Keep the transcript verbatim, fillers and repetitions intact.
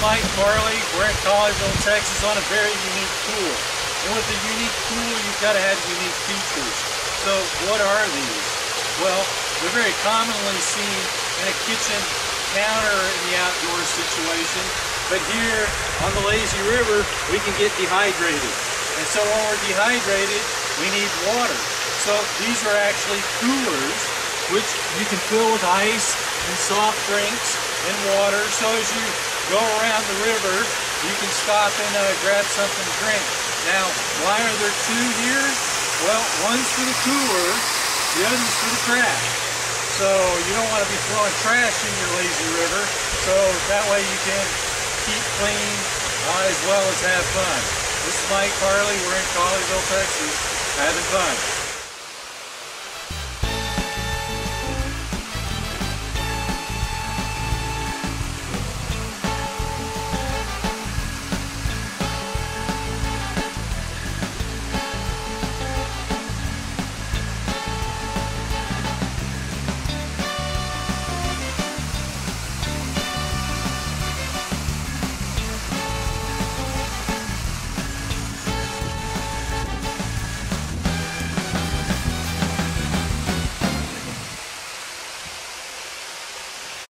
Mike Farley. We're in Colleyville, Texas on a very unique pool. And with a unique pool, you've got to have unique features. So what are these? Well, they're very commonly seen in a kitchen counter in the outdoor situation. But here on the lazy river, we can get dehydrated. And so when we're dehydrated, we need water. So these are actually coolers, which you can fill with ice and soft drinks and water. So as you go around the river, you can stop and uh, grab something to drink. Now, why are there two here? Well, one's for the cooler, the other's for the trash. So you don't want to be throwing trash in your lazy river, so that way you can keep clean uh, as well as have fun. This is Mike Farley. We're in Colleyville, Texas, having fun.